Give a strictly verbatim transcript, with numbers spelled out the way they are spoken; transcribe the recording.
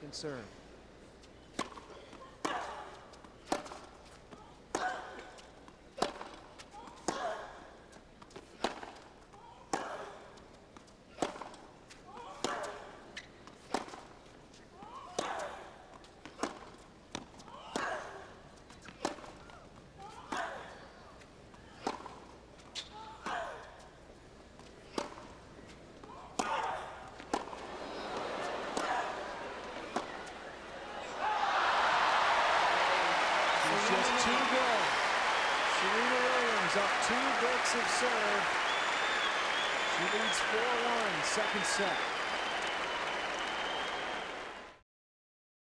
second serve. Just two to go. Serena Williams up two breaks of serve. She leads four one, second set.